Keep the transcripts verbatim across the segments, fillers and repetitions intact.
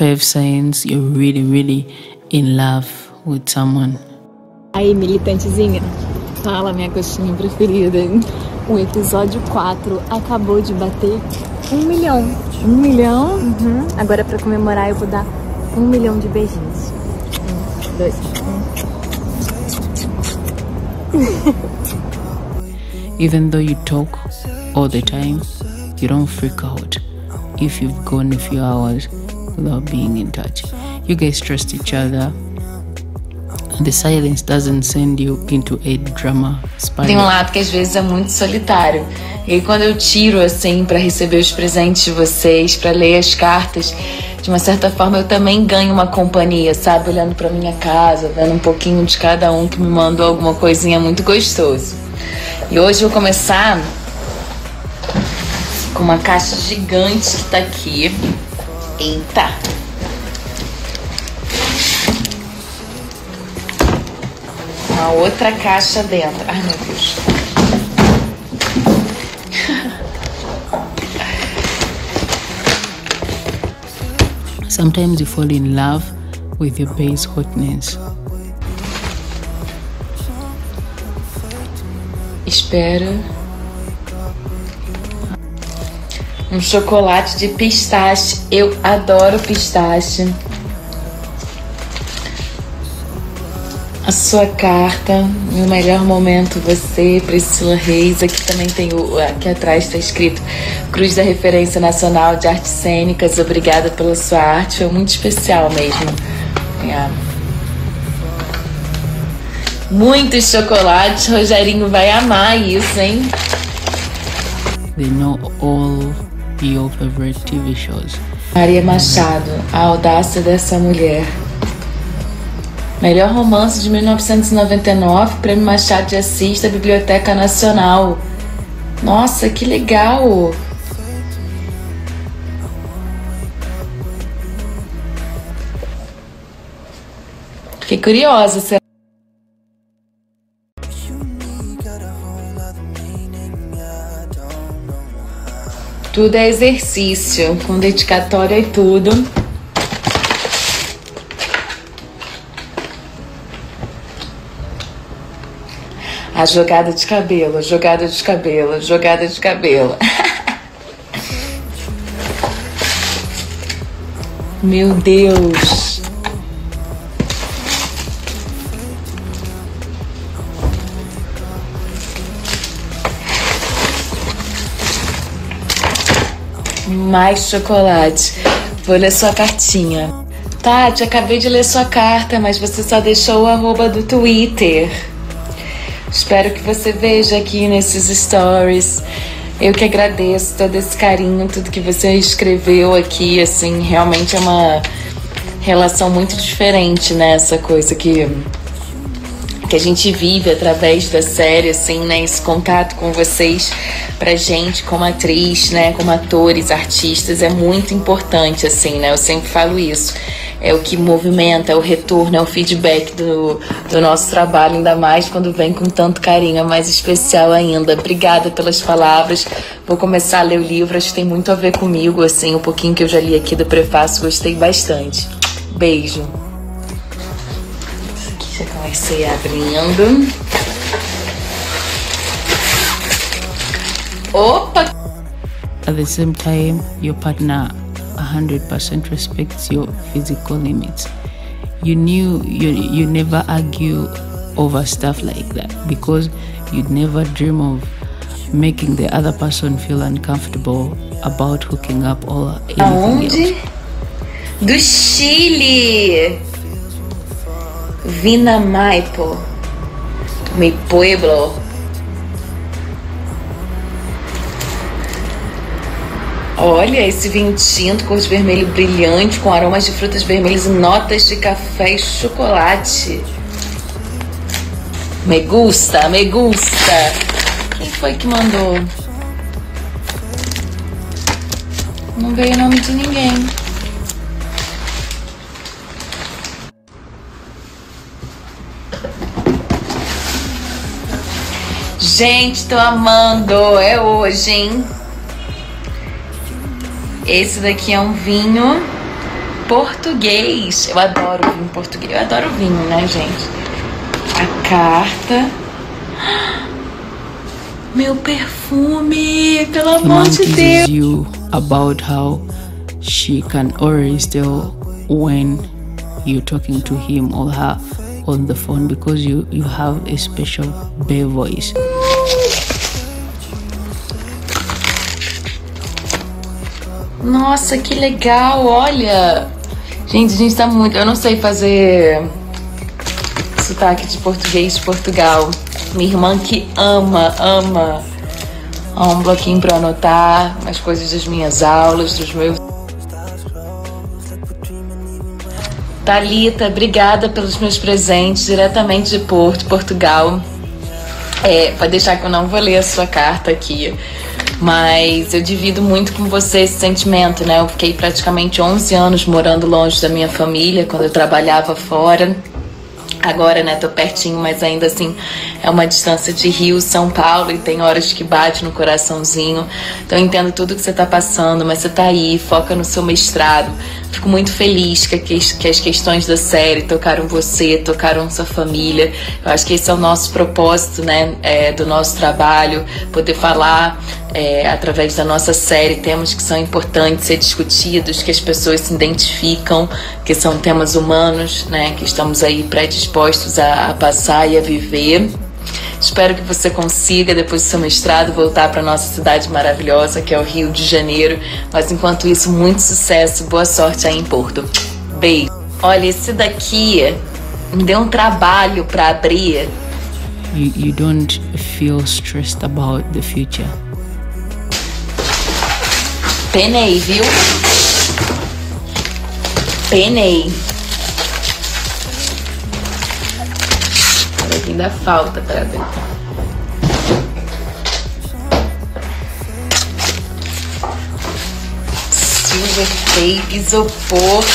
five signs you're really, really in love with someone. Aí, militantezinha, fala, minha coxinha preferida. O episódio quatro acabou de bater um milhão. Um milhão? Uhum. Agora, pra comemorar, eu vou dar um milhão de beijinhos. Um, dois, um. Even though you talk all the time, you don't freak out if you've gone a few hours without being in touch. You guys trust each other. The silence doesn't send you into a drama spiral. Tem um lado que às vezes é muito solitário. E aí, quando eu tiro assim pra receber os presentes de vocês, pra ler as cartas, de uma certa forma eu também ganho uma companhia, sabe? Olhando pra minha casa, vendo um pouquinho de cada um que me mandou alguma coisinha muito gostoso. E hoje eu vou começar com uma caixa gigante que tá aqui. Eita! Uma outra caixa dentro. Ai, meu Deus. Sometimes you fall in love with your base hotness. Espera. Um chocolate de pistache. Eu adoro pistache. A sua carta, meu melhor momento, você, Priscila Reis. Aqui também tem o, aqui atrás está escrito Cruz da Referência Nacional de Artes Cênicas. Obrigada pela sua arte, foi muito especial mesmo. É. Muitos chocolates, Rogerinho vai amar isso, hein? They know all your favorite T V shows. Maria Machado, A Audácia dessa Mulher. Melhor romance de mil novecentos e noventa e nove, Prêmio Machado de Assis da Biblioteca Nacional. Nossa, que legal! Fiquei curiosa. Será? Tudo é exercício, com dedicatória e tudo. A jogada de cabelo, jogada de cabelo, jogada de cabelo. Meu Deus. Mais chocolate. Vou ler sua cartinha. Tati, acabei de ler sua carta, mas você só deixou o arroba do Twitter. Espero que você veja aqui nesses stories. Eu que agradeço todo esse carinho, tudo que você escreveu aqui, assim, realmente é uma relação muito diferente, né? Essa coisa que, que a gente vive através da série, assim, né? Esse contato com vocês, pra gente como atriz, né? Como atores, artistas, é muito importante, assim, né? Eu sempre falo isso. É o que movimenta, é o retorno, é o feedback do, do nosso trabalho, ainda mais quando vem com tanto carinho, é mais especial ainda. Obrigada pelas palavras. Vou começar a ler o livro, acho que tem muito a ver comigo, assim, um pouquinho que eu já li aqui do prefácio, gostei bastante. Beijo. Esse aqui já comecei abrindo. Opa! At the same time, your partner one hundred percent respects your physical limits. You knew you you never argue over stuff like that because you'd never dream of making the other person feel uncomfortable about hooking up or anything Aonde? else. Do Chile. Vina Maipo. Mi pueblo. Olha esse vinho tinto, cor de vermelho brilhante, com aromas de frutas vermelhas e notas de café e chocolate. Me gusta, me gusta. Quem foi que mandou? Não veio o nome de ninguém. Gente, tô amando. É hoje, hein? Esse daqui é um vinho português. Eu adoro vinho português. Eu adoro vinho, né, gente? A carta. Meu perfume, pelo amor de Deus. You about how she can always tell when you're talking to him or her on the phone because you you have a special bae voice. Nossa, que legal, olha. Gente, a gente tá muito... Eu não sei fazer sotaque de português de Portugal. Minha irmã que ama, ama. Ó, um bloquinho pra anotar as coisas das minhas aulas, dos meus... Thalita, obrigada pelos meus presentes, diretamente de Porto, Portugal. É, pode deixar que eu não vou ler a sua carta aqui. Mas eu divido muito com você esse sentimento, né? Eu fiquei praticamente onze anos morando longe da minha família, quando eu trabalhava fora. Agora, né, tô pertinho, mas ainda assim é uma distância de Rio, São Paulo, e tem horas que bate no coraçãozinho. Então eu entendo tudo que você tá passando, mas você tá aí, foca no seu mestrado. Fico muito feliz que, que as questões da série tocaram você, tocaram sua família. Eu acho que esse é o nosso propósito, né, é, do nosso trabalho, poder falar é, através da nossa série temas que são importantes ser discutidos, que as pessoas se identificam, que são temas humanos, né, que estamos aí predispostos a, a passar e a viver. Espero que você consiga, depois do seu mestrado, voltar para nossa cidade maravilhosa, que é o Rio de Janeiro. Mas enquanto isso, muito sucesso, boa sorte aí em Porto. Beijo. Olha, esse daqui me deu um trabalho para abrir. You, you don't feel stressed about the future. Penei, viu? Penei. Ainda falta para ver. Silver tape, isopor.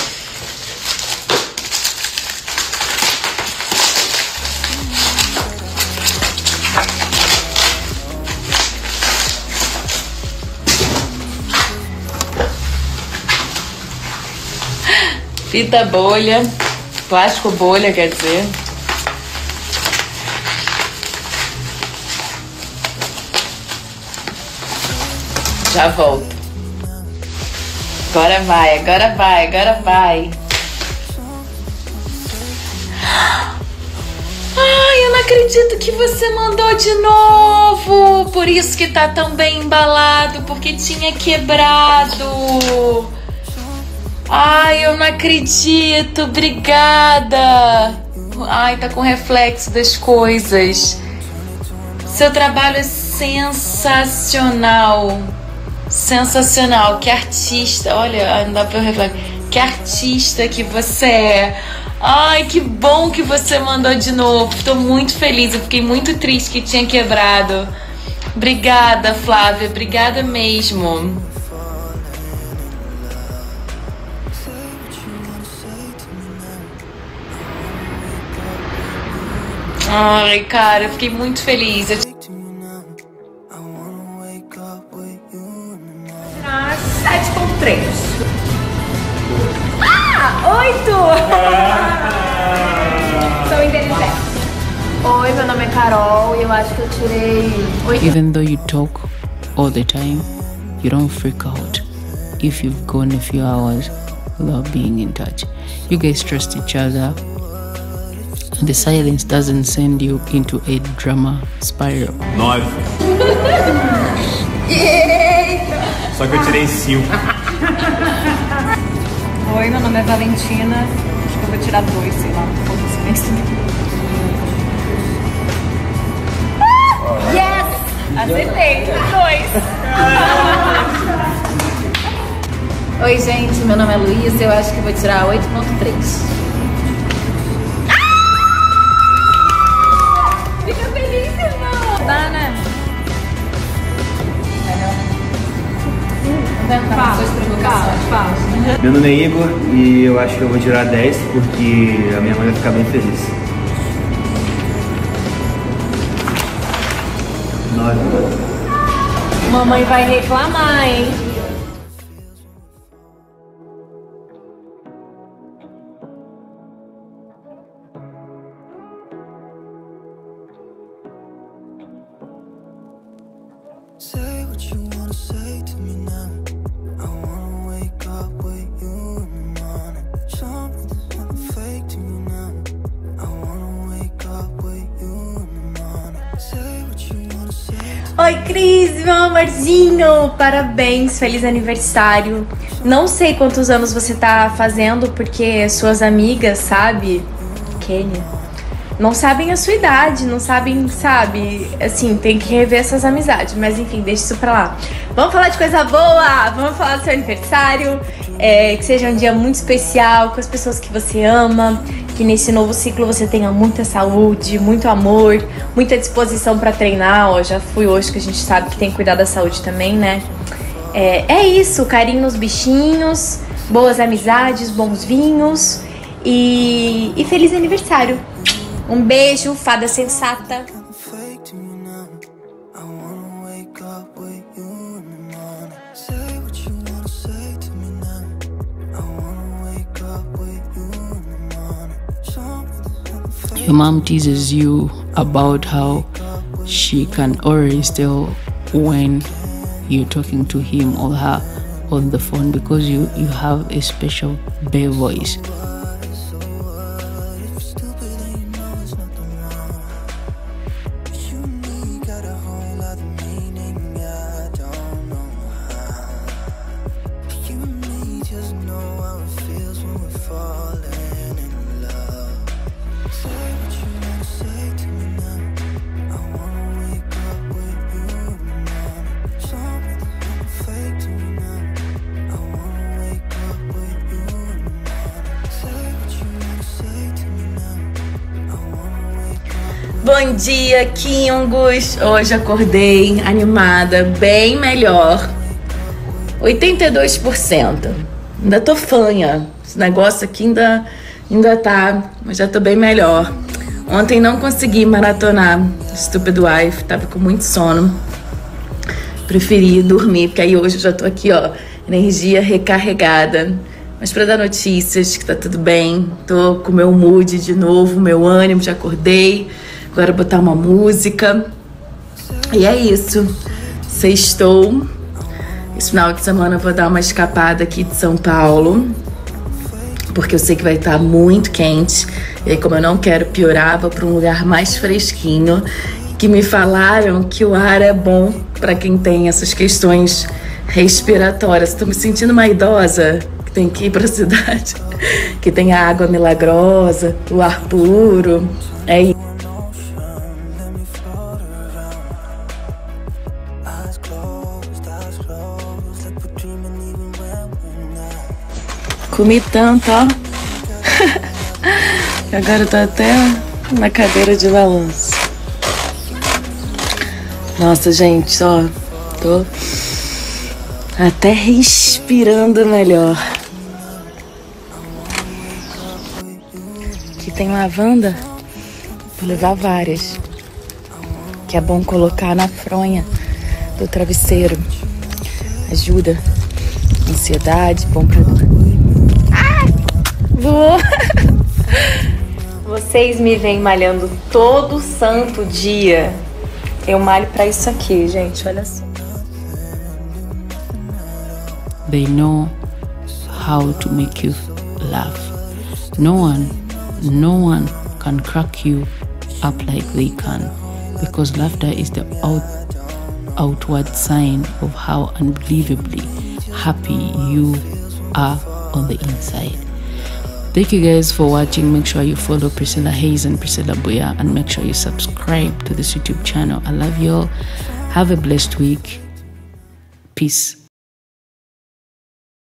Fita bolha, plástico bolha, quer dizer. Já volto. Agora vai, agora vai, agora vai. Ai, eu não acredito que você mandou de novo. Por isso que tá tão bem embalado, porque tinha quebrado. Ai, eu não acredito. Obrigada. Ai, tá com reflexo das coisas. Seu trabalho é sensacional. Sensacional, que artista. Olha, não dá pra refletir. Que artista que você é. Ai, que bom que você mandou de novo. Tô muito feliz, eu fiquei muito triste que tinha quebrado. Obrigada, Flávia, obrigada mesmo. Ai, cara, eu fiquei muito feliz. Eu... sete ponto três. Ah, oito! Sou inteligente. Oi, meu nome é Carol e eu acho que eu tirei oito. Even though you talk all the time, you don't freak out if you've gone a few hours without being in touch. You guys trust each other. The silence doesn't send you into a drama spiral. Nove. Só que eu tirei cinco. Oi, meu nome é Valentina. Acho que eu vou tirar dois, sei lá. Ah, yes! Acertei, dois. Oi, gente, meu nome é Luísa. Eu acho que eu vou tirar oito ponto três. Fica feliz, irmão. Tá, né? Fala, fala, fala. Meu nome é Igor e eu acho que eu vou tirar dez porque a minha mãe vai ficar bem feliz. nove. Mamãe vai reclamar, hein? Oi, Cris, meu amorzinho! Parabéns, feliz aniversário. Não sei quantos anos você tá fazendo, porque suas amigas, sabe, Kênia, não sabem a sua idade, não sabem, sabe, assim, tem que rever essas amizades, mas enfim, deixa isso pra lá. Vamos falar de coisa boa, vamos falar do seu aniversário, é, que seja um dia muito especial, com as pessoas que você ama, que nesse novo ciclo você tenha muita saúde, muito amor, muita disposição pra treinar, ó, já fui hoje que a gente sabe que tem que cuidar da saúde também, né? É, é isso, carinho nos bichinhos, boas amizades, bons vinhos e, e feliz aniversário. Um beijo, fada sensata. Your mom teases you about how she can always tell when you're talking to him or her on the phone because you, you have a special bae voice. Bom dia, Kingos! Hoje acordei animada, bem melhor. oitenta e dois por cento. Ainda tô fanha. Esse negócio aqui ainda, ainda tá, mas já tô bem melhor. Ontem não consegui maratonar Stupid Wife, tava com muito sono. Preferi dormir, porque aí hoje eu já tô aqui, ó, energia recarregada. Mas pra dar notícias que tá tudo bem, tô com meu mood de novo, meu ânimo, já acordei. Agora botar uma música. E é isso. Sextou. Esse final de semana eu vou dar uma escapada aqui de São Paulo, porque eu sei que vai estar muito quente. E aí, como eu não quero piorar, vou para um lugar mais fresquinho. Que me falaram que o ar é bom para quem tem essas questões respiratórias. Estou me sentindo uma idosa que tem que ir para a cidade, que tem a água milagrosa, o ar puro. É isso. Comi tanto, ó. Agora eu tô até na cadeira de balanço. Nossa, gente, ó. Tô até respirando melhor. Aqui tem lavanda. Vou levar várias. Que é bom colocar na fronha do travesseiro. Ajuda. Ansiedade, bom pra dormir. Voou. Vocês me vêm malhando todo santo dia. Eu malho pra isso aqui, gente, olha só. They know how to make you laugh. No one, no one can crack you up like they can, because laughter is the out, outward sign of how unbelievably happy you are on the inside. Thank you guys for watching. Make sure you follow Priscilla Hayes and Priscilla Buya, and make sure you subscribe to this YouTube channel. I love you all. Have a blessed week. Peace.